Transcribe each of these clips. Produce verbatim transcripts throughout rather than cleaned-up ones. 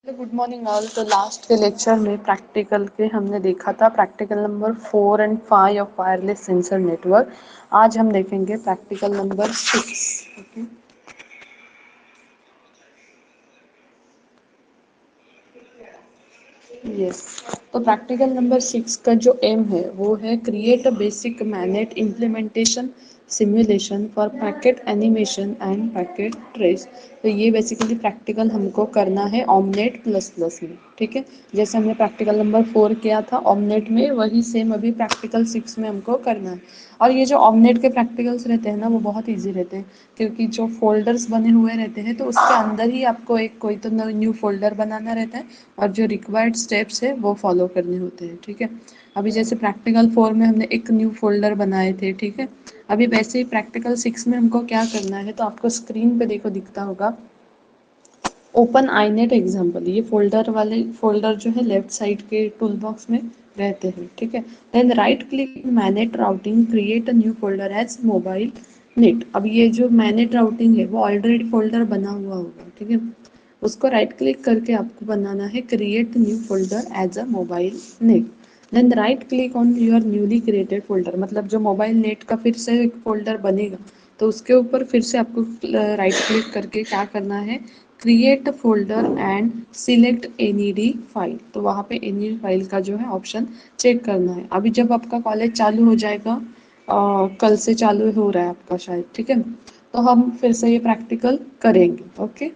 Good morning all. तो last के lecture में प्रैक्टिकल के हमने देखा था practical number four and five of wireless sensor network. आज हम देखेंगे प्रैक्टिकल नंबर सिक्स। यस, तो प्रैक्टिकल नंबर सिक्स का जो एम है वो है create a basic MANET implementation simulation for packet animation and packet trace. तो ये बेसिकली प्रैक्टिकल हमको करना है ऑमनेट प्लस प्लस में। ठीक है, जैसे हमने प्रैक्टिकल नंबर फोर किया था ऑमनेट में, वही सेम अभी प्रैक्टिकल सिक्स में हमको करना है। और ये जो ऑमनेट के प्रैक्टिकल्स रहते हैं ना वो बहुत ईजी रहते हैं, क्योंकि जो फोल्डर्स बने हुए रहते हैं तो उसके अंदर ही आपको एक कोई तो न्यू फोल्डर बनाना रहता है और जो रिक्वायर्ड स्टेप्स है वो फॉलो करने होते हैं। ठीक है, अभी जैसे प्रैक्टिकल फोर में हमने एक न्यू फोल्डर बनाए थे। ठीक है, अभी वैसे ही प्रैक्टिकल सिक्स में हमको क्या करना है, तो आपको स्क्रीन पे देखो दिखता होगा ओपन आईनेट एग्जाम्पल। ये फोल्डर वाले फोल्डर जो है लेफ्ट साइड के टूल बॉक्स में रहते हैं। ठीक है, then right click MANET routing create a new folder as mobile net. अब ये जो मैनेट राउटिंग है वो ऑलरेडी फोल्डर बना हुआ होगा। ठीक है, उसको राइट क्लिक करके आपको बनाना है create new folder as a mobile net. Then right click on your newly created folder, मतलब जो मोबाइल नेट का फिर से एक फोल्डर बनेगा तो उसके ऊपर फिर से आपको राइट क्लिक करके क्या करना है, create folder and select NED file. तो वहाँ पे एनईडी फाइल का जो है ऑप्शन चेक करना है। अभी जब आपका कॉलेज चालू हो जाएगा, आ, कल से चालू हो रहा है आपका शायद। ठीक है, तो हम फिर से ये प्रैक्टिकल करेंगे। Okay,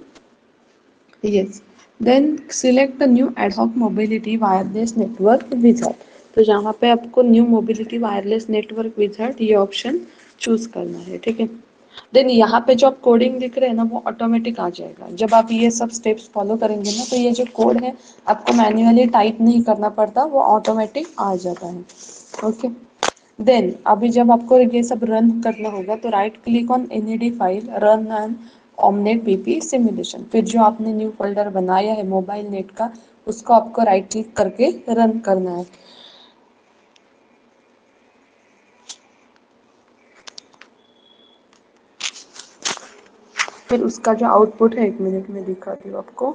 yes, then select new ad hoc mobility wireless network wizard. तो जहाँ पे आपको new mobility wireless network wizard ये ऑप्शन चूज करना है। ठीक है, देन यहाँ पे जो आप कोडिंग दिख रहे हैं ना वो ऑटोमेटिक आ जाएगा जब आप ये सब स्टेप्स फॉलो करेंगे ना। तो ये जो कोड है आपको मैन्युअली टाइप नहीं करना पड़ता, वो ऑटोमेटिक आ जाता है। ओके, देन अभी जब आपको ये सब रन करना होगा तो right click on NED file run an OMNeT PP simulation. फिर जो आपने न्यू फोल्डर बनाया है मोबाइल नेट का उसको आपको राइट क्लिक करके रन करना है। फिर उसका जो आउटपुट है एक मिनट में दिखाती हूँ आपको।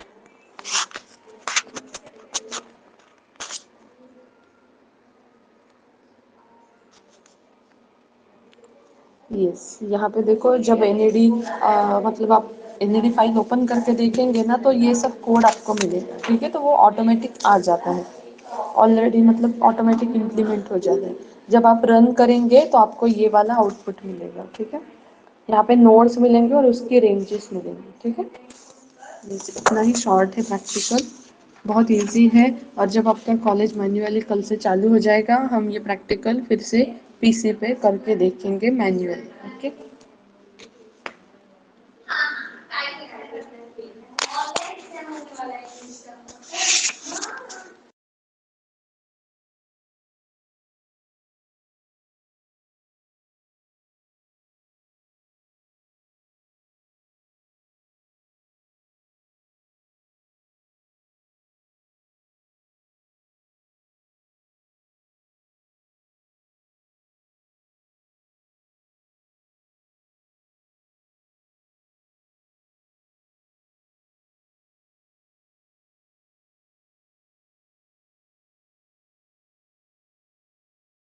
यस, यहाँ पे देखो जब एनईडी मतलब आप एनईडी फाइल ओपन करके देखेंगे ना तो ये सब कोड आपको मिलेगा। ठीक है, तो वो ऑटोमेटिक आ जाता है ऑलरेडी, मतलब ऑटोमेटिक इम्प्लीमेंट हो जाता है। जब आप रन करेंगे तो आपको ये वाला आउटपुट मिलेगा। ठीक है, यहाँ पे नोड्स मिलेंगे और उसकी रेंजेस मिलेंगी। ठीक है, बस इतना ही शॉर्ट है प्रैक्टिकल, बहुत इजी है। और जब आपका कॉलेज मैन्युअली कल से चालू हो जाएगा हम ये प्रैक्टिकल फिर से पीसी पे करके देखेंगे मैन्युअली। ओके।